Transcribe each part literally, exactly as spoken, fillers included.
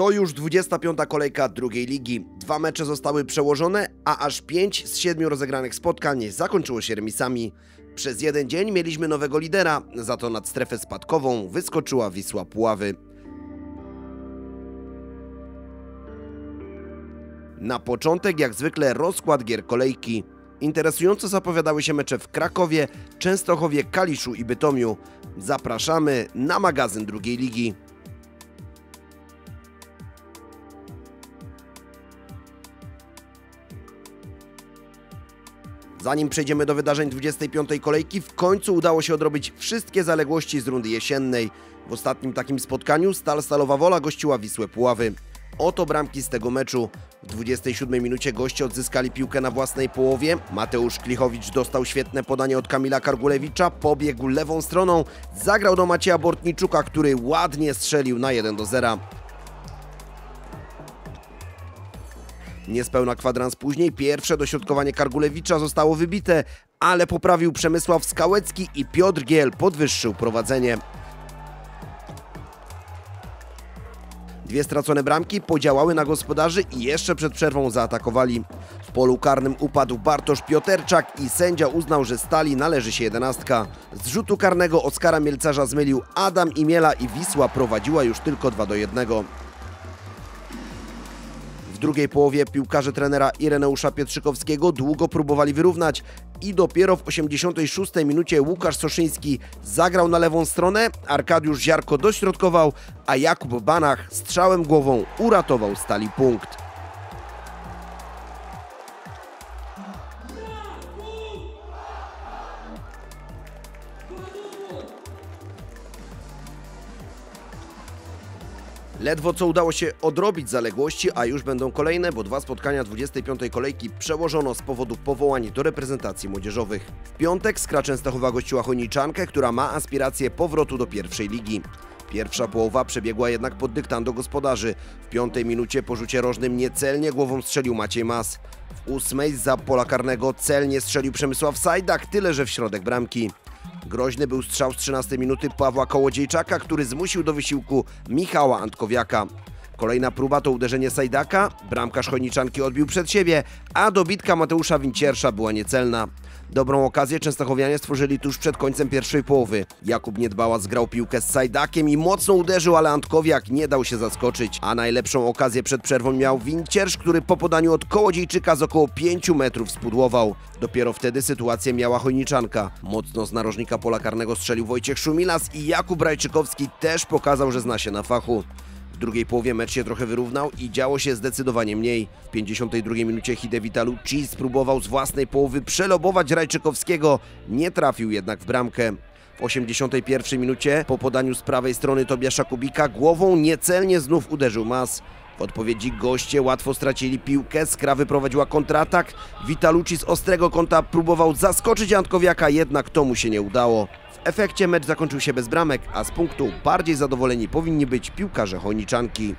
To już dwudziesta piąta kolejka drugiej ligi. Dwa mecze zostały przełożone, a aż pięć z siedmiu rozegranych spotkań zakończyło się remisami. Przez jeden dzień mieliśmy nowego lidera, za to nad strefę spadkową wyskoczyła Wisła Puławy. Na początek jak zwykle rozkład gier kolejki. Interesująco zapowiadały się mecze w Krakowie, Częstochowie, Kaliszu i Bytomiu. Zapraszamy na magazyn drugiej ligi. Zanim przejdziemy do wydarzeń dwudziestej piątej kolejki, w końcu udało się odrobić wszystkie zaległości z rundy jesiennej. W ostatnim takim spotkaniu Stal Stalowa Wola gościła Wisłę Puławy. Oto bramki z tego meczu. W dwudziestej siódmej minucie goście odzyskali piłkę na własnej połowie. Mateusz Klichowicz dostał świetne podanie od Kamila Kargulewicza, pobiegł lewą stroną, zagrał do Macieja Bortniczuka, który ładnie strzelił na jeden do zera. Niespełna kwadrans później pierwsze dośrodkowanie Kargulewicza zostało wybite, ale poprawił Przemysław Skałecki i Piotr Giel podwyższył prowadzenie. Dwie stracone bramki podziałały na gospodarzy i jeszcze przed przerwą zaatakowali. W polu karnym upadł Bartosz Pioterczak i sędzia uznał, że Stali należy się jedenastka. Z rzutu karnego Oskara Mielcarza zmylił Adam Imiela i Wisła prowadziła już tylko dwa do jednego. W drugiej połowie piłkarze trenera Ireneusza Pietrzykowskiego długo próbowali wyrównać i dopiero w osiemdziesiątej szóstej minucie Łukasz Soszyński zagrał na lewą stronę, Arkadiusz Ziarko dośrodkował, a Jakub Banach strzałem głową uratował Stali punkt. Ledwo co udało się odrobić zaległości, a już będą kolejne, bo dwa spotkania dwudziestej piątej kolejki przełożono z powodu powołań do reprezentacji młodzieżowych. W piątek Skra Częstochowa gościła Chojniczankę, która ma aspiracje powrotu do pierwszej ligi. Pierwsza połowa przebiegła jednak pod dyktando gospodarzy. W piątej minucie po rzucie rożnym niecelnie głową strzelił Maciej Mas. W ósmej zza pola karnego celnie strzelił Przemysław Sajdak, tyle że w środek bramki. Groźny był strzał z trzynastej minuty Pawła Kołodziejczaka, który zmusił do wysiłku Michała Antkowiaka. Kolejna próba to uderzenie Sajdaka, bramkarz Chojniczanki odbił przed siebie, a dobitka Mateusza Winciersza była niecelna. Dobrą okazję częstochowianie stworzyli tuż przed końcem pierwszej połowy. Jakub Niedbała zgrał piłkę z Sajdakiem i mocno uderzył, ale Antkowiak nie dał się zaskoczyć. A najlepszą okazję przed przerwą miał Winciersz, który po podaniu od Kołodziejczyka z około pięciu metrów spudłował. Dopiero wtedy sytuację miała Chojniczanka. Mocno z narożnika pola karnego strzelił Wojciech Szumilas i Jakub Rajczykowski też pokazał, że zna się na fachu. W drugiej połowie mecz się trochę wyrównał i działo się zdecydowanie mniej. W pięćdziesiątej drugiej minucie Hidewita Lucci spróbował z własnej połowy przelobować Rajczykowskiego, nie trafił jednak w bramkę. W osiemdziesiątej pierwszej minucie po podaniu z prawej strony Tobiasza Kubika głową niecelnie znów uderzył Mas. W odpowiedzi goście łatwo stracili piłkę, Skra wyprowadziła kontratak, Witalucci z ostrego kąta próbował zaskoczyć Antkowiaka, jednak to mu się nie udało. W efekcie mecz zakończył się bez bramek, a z punktu bardziej zadowoleni powinni być piłkarze Chojniczanki.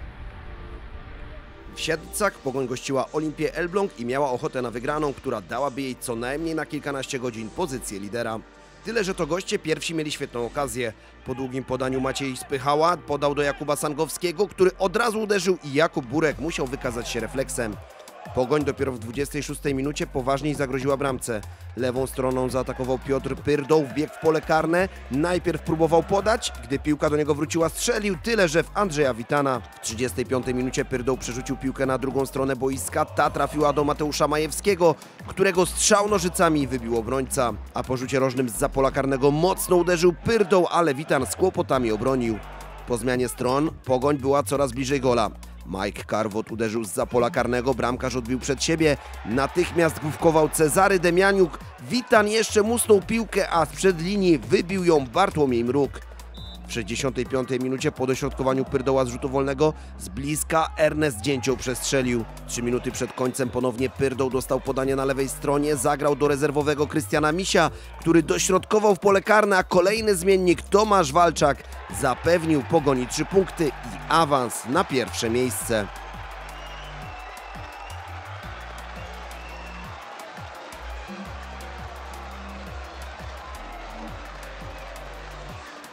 W Siedlcach Pogoń gościła Olimpię Elbląg i miała ochotę na wygraną, która dałaby jej co najmniej na kilkanaście godzin pozycję lidera. Tyle, że to goście pierwsi mieli świetną okazję. Po długim podaniu Maciej Spychała podał do Jakuba Sangowskiego, który od razu uderzył i Jakub Burek musiał wykazać się refleksem. Pogoń dopiero w dwudziestej szóstej minucie poważniej zagroziła bramce. Lewą stroną zaatakował Piotr Pyrdoł, wbiegł w pole karne. Najpierw próbował podać, gdy piłka do niego wróciła, strzelił, tyle że w Andrzeja Witana. W trzydziestej piątej minucie Pyrdoł przerzucił piłkę na drugą stronę boiska. Ta trafiła do Mateusza Majewskiego, którego strzał nożycami wybił obrońca. A po rzucie rożnym zza pola karnego mocno uderzył Pyrdoł, ale Witan z kłopotami obronił. Po zmianie stron Pogoń była coraz bliżej gola. Mike Karwot uderzył zza pola karnego, bramkarz odbił przed siebie, natychmiast główkował Cezary Demianiuk, Witan jeszcze musnął piłkę, a sprzed linii wybił ją Bartłomiej Mruk. W sześćdziesiątej piątej minucie po dośrodkowaniu Pyrdoła z rzutu wolnego z bliska Ernest Dzięcioł przestrzelił. Trzy minuty przed końcem ponownie Pyrdoł dostał podanie na lewej stronie, zagrał do rezerwowego Krystiana Misia, który dośrodkował w pole karne, a kolejny zmiennik Tomasz Walczak zapewnił Pogoni trzy punkty i awans na pierwsze miejsce.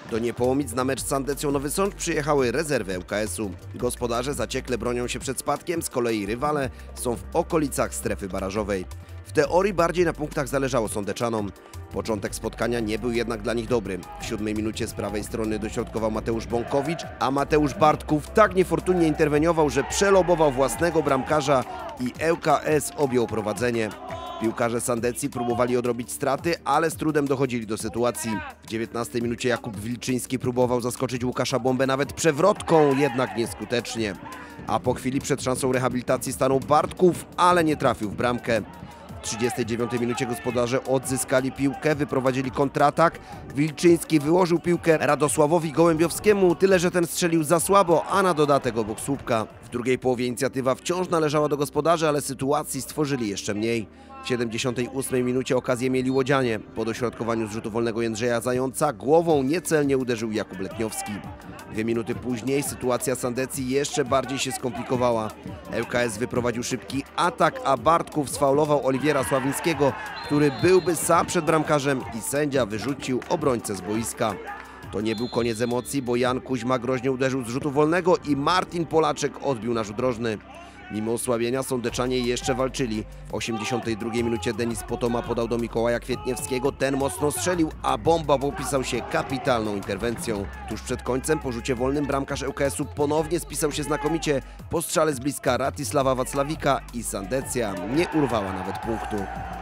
Do Niepołomic na mecz z Sandecją Nowy Sącz przyjechały rezerwy L K S-u. Gospodarze zaciekle bronią się przed spadkiem, z kolei rywale są w okolicach strefy barażowej. W teorii bardziej na punktach zależało sądeczanom. Początek spotkania nie był jednak dla nich dobry. W siódmej minucie z prawej strony dośrodkował Mateusz Bąkowicz, a Mateusz Bartków tak niefortunnie interweniował, że przelobował własnego bramkarza i L K S objął prowadzenie. Piłkarze Sandecji próbowali odrobić straty, ale z trudem dochodzili do sytuacji. W dziewiętnastej minucie Jakub Wilczyński próbował zaskoczyć Łukasza Bombę nawet przewrotką, jednak nieskutecznie. A po chwili przed szansą rehabilitacji stanął Bartków, ale nie trafił w bramkę. W trzydziestej dziewiątej minucie gospodarze odzyskali piłkę, wyprowadzili kontratak. Wilczyński wyłożył piłkę Radosławowi Gołębiowskiemu, tyle że ten strzelił za słabo, a na dodatek obok słupka. W drugiej połowie inicjatywa wciąż należała do gospodarzy, ale sytuacji stworzyli jeszcze mniej. W siedemdziesiątej ósmej minucie okazję mieli łodzianie. Po dośrodkowaniu z rzutu wolnego Jędrzeja Zająca głową niecelnie uderzył Jakub Letniowski. Dwie minuty później sytuacja Sandecji jeszcze bardziej się skomplikowała. L K S wyprowadził szybki atak, a Bartków sfaulował Oliwiera Sławińskiego, który byłby sam przed bramkarzem i sędzia wyrzucił obrońcę z boiska. To nie był koniec emocji, bo Jan Kuźma groźnie uderzył z rzutu wolnego i Martin Polaczek odbił na rzut rożny. Mimo osłabienia sądeczanie jeszcze walczyli. W osiemdziesiątej drugiej minucie Denis Potoma podał do Mikołaja Kwietniewskiego, ten mocno strzelił, a Bomba popisał się kapitalną interwencją. Tuż przed końcem po rzucie wolnym bramkarz L K S-u ponownie spisał się znakomicie. Po strzale z bliska Ratisława Wacławika i Sandecja nie urwała nawet punktu.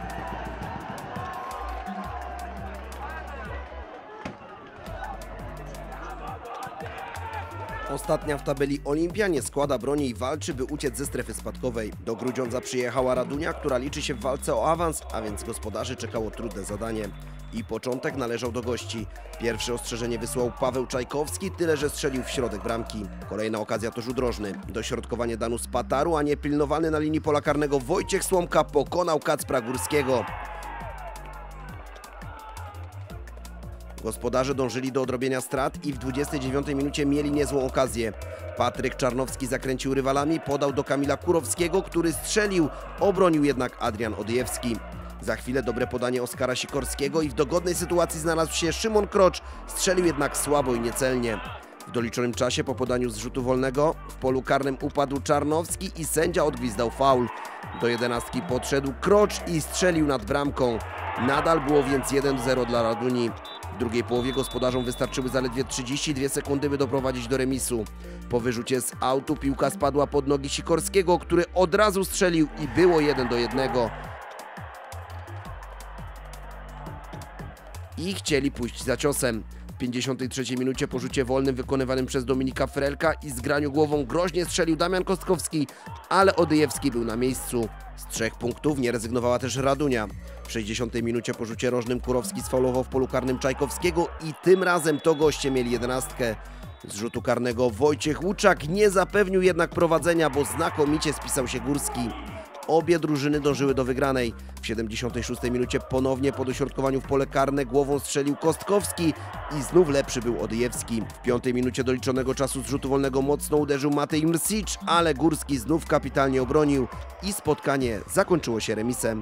Ostatnia w tabeli Olimpia nie składa broni i walczy, by uciec ze strefy spadkowej. Do Grudziądza przyjechała Radunia, która liczy się w walce o awans, a więc gospodarzy czekało trudne zadanie. I początek należał do gości. Pierwsze ostrzeżenie wysłał Paweł Czajkowski, tyle że strzelił w środek bramki. Kolejna okazja to rzut rożny. Dośrodkowanie danu z Pataru, a niepilnowany na linii pola karnego Wojciech Słomka pokonał Kacpra Górskiego. Gospodarze dążyli do odrobienia strat i w dwudziestej dziewiątej minucie mieli niezłą okazję. Patryk Czarnowski zakręcił rywalami, podał do Kamila Kurowskiego, który strzelił, obronił jednak Adrian Odjewski. Za chwilę dobre podanie Oskara Sikorskiego i w dogodnej sytuacji znalazł się Szymon Krocz, strzelił jednak słabo i niecelnie. W doliczonym czasie po podaniu z rzutu wolnego w polu karnym upadł Czarnowski i sędzia odgwizdał faul. Do jedenastki podszedł Krocz i strzelił nad bramką. Nadal było więc jeden do zera dla Raduni. W drugiej połowie gospodarzom wystarczyły zaledwie trzydzieści dwie sekundy, by doprowadzić do remisu. Po wyrzucie z autu piłka spadła pod nogi Sikorskiego, który od razu strzelił i było jeden do jednego. I chcieli pójść za ciosem. W pięćdziesiątej trzeciej minucie po rzucie wolnym wykonywanym przez Dominika Frelka i zgraniu głową groźnie strzelił Damian Kostkowski, ale Odyjewski był na miejscu. Z trzech punktów nie rezygnowała też Radunia. W sześćdziesiątej minucie po rzucie rożnym Kurowski sfaulował w polu karnym Czajkowskiego i tym razem to goście mieli jedenastkę. Z rzutu karnego Wojciech Łuczak nie zapewnił jednak prowadzenia, bo znakomicie spisał się Górski. Obie drużyny dążyły do wygranej. W siedemdziesiątej szóstej minucie ponownie po dośrodkowaniu w pole karne głową strzelił Kostkowski i znów lepszy był Odyjewski. W piątej minucie doliczonego czasu z rzutu wolnego mocno uderzył Matej Mrsic, ale Górski znów kapitalnie obronił i spotkanie zakończyło się remisem.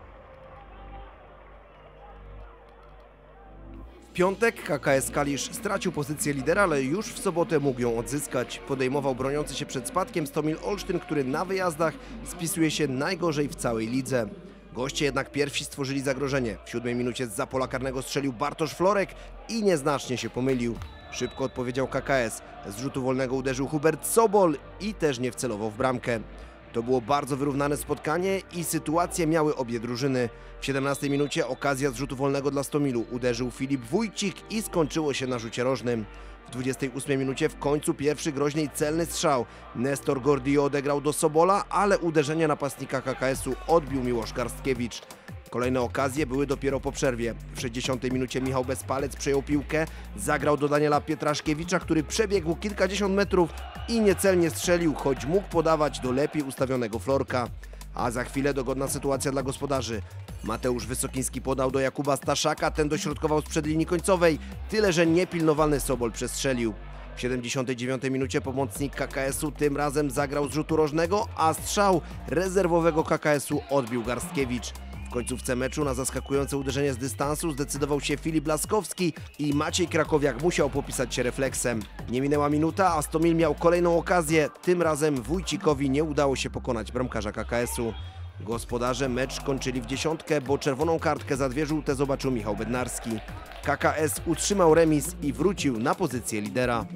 W piątek K K S Kalisz stracił pozycję lidera, ale już w sobotę mógł ją odzyskać. Podejmował broniący się przed spadkiem Stomil Olsztyn, który na wyjazdach spisuje się najgorzej w całej lidze. Goście jednak pierwsi stworzyli zagrożenie. W siódmej minucie zza pola karnego strzelił Bartosz Florek i nieznacznie się pomylił. Szybko odpowiedział K K S. Z rzutu wolnego uderzył Hubert Sobol i też nie wcelował w bramkę. To było bardzo wyrównane spotkanie i sytuacje miały obie drużyny. W siedemnastej minucie okazja z rzutu wolnego dla Stomilu uderzył Filip Wójcik i skończyło się na rzucie rożnym. W dwudziestej ósmej minucie w końcu pierwszy groźny i celny strzał. Nestor Gordio odegrał do Sobola, ale uderzenie napastnika K K S-u odbił Miłosz Garstkiewicz. Kolejne okazje były dopiero po przerwie. W sześćdziesiątej minucie Michał Bezpalec przejął piłkę, zagrał do Daniela Pietraszkiewicza, który przebiegł kilkadziesiąt metrów i niecelnie strzelił, choć mógł podawać do lepiej ustawionego Florka. A za chwilę dogodna sytuacja dla gospodarzy. Mateusz Wysokiński podał do Jakuba Staszaka, ten dośrodkował sprzed linii końcowej, tyle że niepilnowany Sobol przestrzelił. W siedemdziesiątej dziewiątej minucie pomocnik K K S-u tym razem zagrał z rzutu rożnego, a strzał rezerwowego K K S-u odbił Garstkiewicz. W końcówce meczu na zaskakujące uderzenie z dystansu zdecydował się Filip Laskowski i Maciej Krakowiak musiał popisać się refleksem. Nie minęła minuta, a Stomil miał kolejną okazję. Tym razem Wójcikowi nie udało się pokonać bramkarza K K S-u. Gospodarze mecz kończyli w dziesiątkę, bo czerwoną kartkę za dwie żółte zobaczył Michał Bednarski. K K S utrzymał remis i wrócił na pozycję lidera.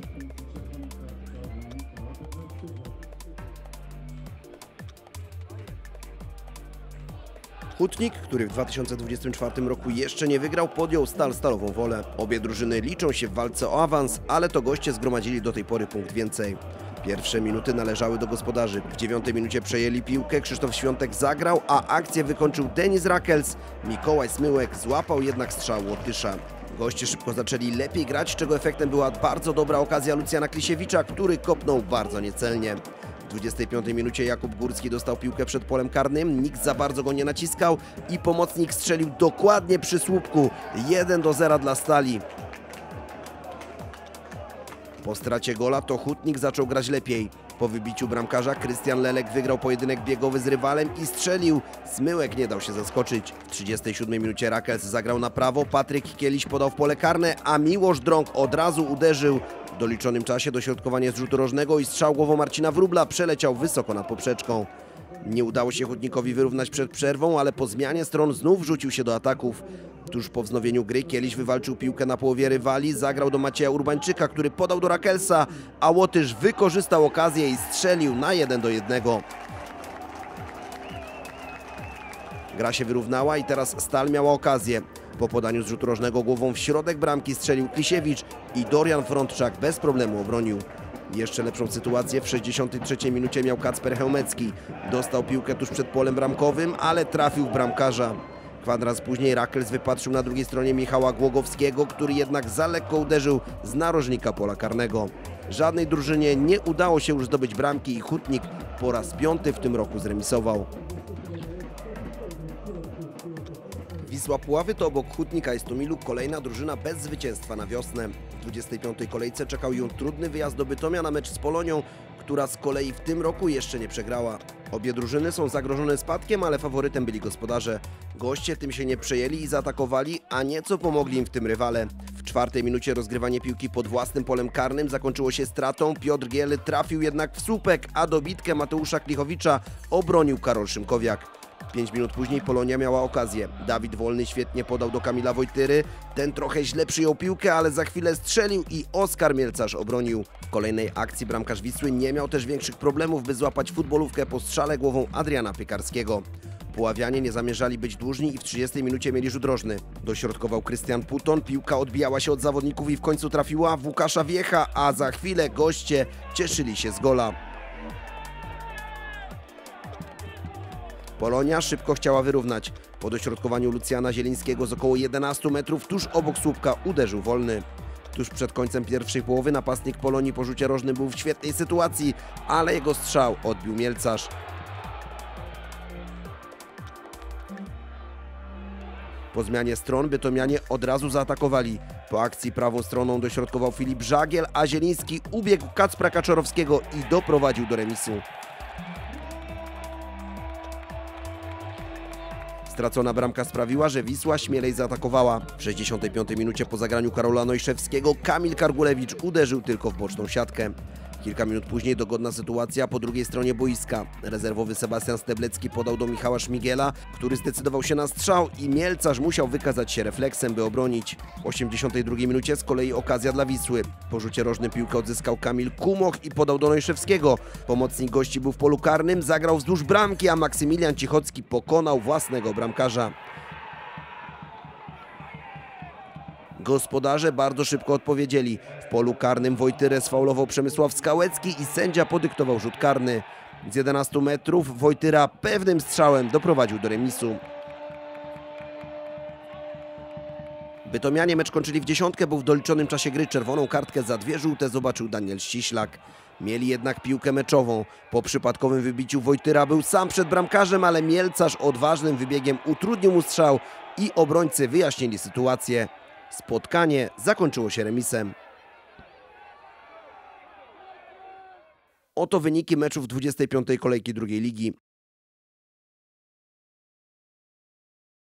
Hutnik, który w dwa tysiące dwudziestym czwartym roku jeszcze nie wygrał, podjął Stal Stalową Wolę. Obie drużyny liczą się w walce o awans, ale to goście zgromadzili do tej pory punkt więcej. Pierwsze minuty należały do gospodarzy. W dziewiątej minucie przejęli piłkę, Krzysztof Świątek zagrał, a akcję wykończył Denis Rakels. Mikołaj Smyłek złapał jednak strzał Łotysza. Goście szybko zaczęli lepiej grać, czego efektem była bardzo dobra okazja Lucjana Klisiewicza, który kopnął bardzo niecelnie. W dwudziestej piątej minucie Jakub Górski dostał piłkę przed polem karnym, nikt za bardzo go nie naciskał i pomocnik strzelił dokładnie przy słupku. jeden do zera dla Stali. Po stracie gola to Hutnik zaczął grać lepiej. Po wybiciu bramkarza Krystian Lelek wygrał pojedynek biegowy z rywalem i strzelił. Smyłek nie dał się zaskoczyć. W trzydziestej siódmej minucie Rakels zagrał na prawo, Patryk Kieliś podał w pole karne, a Miłosz Drąg od razu uderzył. W doliczonym czasie dośrodkowanie z rzutu rożnego i strzał głową Marcina Wróbla przeleciał wysoko nad poprzeczką. Nie udało się Hutnikowi wyrównać przed przerwą, ale po zmianie stron znów rzucił się do ataków. Tuż po wznowieniu gry Kieliś wywalczył piłkę na połowie rywali, zagrał do Macieja Urbańczyka, który podał do Rakelsa, a Łotysz wykorzystał okazję i strzelił na jeden do jednego. Gra się wyrównała i teraz Stal miała okazję. Po podaniu z rzutu rożnego głową w środek bramki strzelił Klisiewicz i Dorian Frądczak bez problemu obronił. Jeszcze lepszą sytuację w sześćdziesiątej trzeciej minucie miał Kacper Chełmecki. Dostał piłkę tuż przed polem bramkowym, ale trafił w bramkarza. Kwadrans później Rakels wypatrzył na drugiej stronie Michała Głogowskiego, który jednak za lekko uderzył z narożnika pola karnego. Żadnej drużynie nie udało się już zdobyć bramki i Hutnik po raz piąty w tym roku zremisował. Wisła Puławy to obok Hutnika i Stomilu kolejna drużyna bez zwycięstwa na wiosnę. W dwudziestej piątej kolejce czekał ją trudny wyjazd do Bytomia na mecz z Polonią, która z kolei w tym roku jeszcze nie przegrała. Obie drużyny są zagrożone spadkiem, ale faworytem byli gospodarze. Goście tym się nie przejęli i zaatakowali, a nieco pomogli im w tym rywale. W czwartej minucie rozgrywanie piłki pod własnym polem karnym zakończyło się stratą. Piotr Giel trafił jednak w słupek, a dobitkę Mateusza Klichowicza obronił Karol Szymkowiak. Pięć minut później Polonia miała okazję. Dawid Wolny świetnie podał do Kamila Wojtyry. Ten trochę źle przyjął piłkę, ale za chwilę strzelił i Oskar Mielcarz obronił. W kolejnej akcji bramkarz Wisły nie miał też większych problemów, by złapać futbolówkę po strzale głową Adriana Piekarskiego. Puławianie nie zamierzali być dłużni i w trzydziestej minucie mieli rzut rożny. Dośrodkował Krystian Puton, piłka odbijała się od zawodników i w końcu trafiła w Łukasza Wiecha, a za chwilę goście cieszyli się z gola. Polonia szybko chciała wyrównać. Po dośrodkowaniu Lucjana Zielińskiego z około jedenastu metrów tuż obok słupka uderzył Wolny. Tuż przed końcem pierwszej połowy napastnik Polonii po rzucie rożnym był w świetnej sytuacji, ale jego strzał odbił Mielcarz. Po zmianie stron bytomianie od razu zaatakowali. Po akcji prawą stroną dośrodkował Filip Żagiel, a Zieliński ubiegł Kacpra Kaczorowskiego i doprowadził do remisu. Stracona bramka sprawiła, że Wisła śmielej zaatakowała. W sześćdziesiątej piątej minucie po zagraniu Karola Nojszewskiego Kamil Kargulewicz uderzył tylko w boczną siatkę. Kilka minut później dogodna sytuacja po drugiej stronie boiska. Rezerwowy Sebastian Steblecki podał do Michała Szmigiela, który zdecydował się na strzał i Mielcarz musiał wykazać się refleksem, by obronić. W osiemdziesiątej drugiej minucie z kolei okazja dla Wisły. Po rzucie rożnym piłkę odzyskał Kamil Kumoch i podał do Nojszewskiego. Pomocnik gości był w polu karnym, zagrał wzdłuż bramki, a Maksymilian Cichocki pokonał własnego bramkarza. Gospodarze bardzo szybko odpowiedzieli. W polu karnym Wojtyrę sfaulował Przemysław Skałecki i sędzia podyktował rzut karny. Z jedenastu metrów Wojtyra pewnym strzałem doprowadził do remisu. Bytomianie mecz kończyli w dziesiątkę, bo w doliczonym czasie gry czerwoną kartkę za dwie żółte zobaczył Daniel Ściślak. Mieli jednak piłkę meczową. Po przypadkowym wybiciu Wojtyra był sam przed bramkarzem, ale Mielcarz odważnym wybiegiem utrudnił mu strzał i obrońcy wyjaśnili sytuację. Spotkanie zakończyło się remisem. Oto wyniki meczów dwudziestej piątej kolejki drugiej ligi.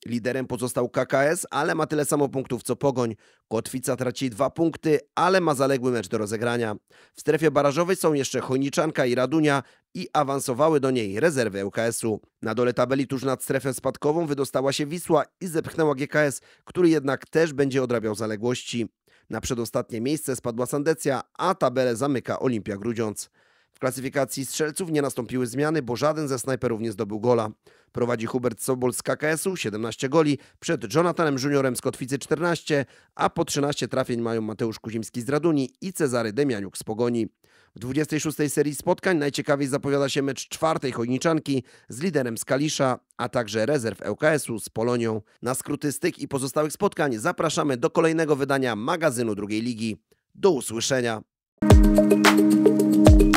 Liderem pozostał K K S, ale ma tyle samo punktów co Pogoń. Kotwica traci dwa punkty, ale ma zaległy mecz do rozegrania. W strefie barażowej są jeszcze Chojniczanka i Radunia i awansowały do niej rezerwy L K S u. Na dole tabeli tuż nad strefę spadkową wydostała się Wisła i zepchnęła G K S, który jednak też będzie odrabiał zaległości. Na przedostatnie miejsce spadła Sandecja, a tabelę zamyka Olimpia Grudziądz. W klasyfikacji strzelców nie nastąpiły zmiany, bo żaden ze snajperów nie zdobył gola. Prowadzi Hubert Sobol z K K S u siedemnaście goli, przed Jonathanem Juniorem z Kotwicy czternaście, a po trzynaście trafień mają Mateusz Kuzimski z Raduni i Cezary Demianiuk z Pogoni. W dwudziestej szóstej serii spotkań najciekawiej zapowiada się mecz czwartej Chojniczanki z liderem z Kalisza, a także rezerw L K S u z Polonią. Na skróty z tych i pozostałych spotkań zapraszamy do kolejnego wydania magazynu drugiej ligi. Do usłyszenia!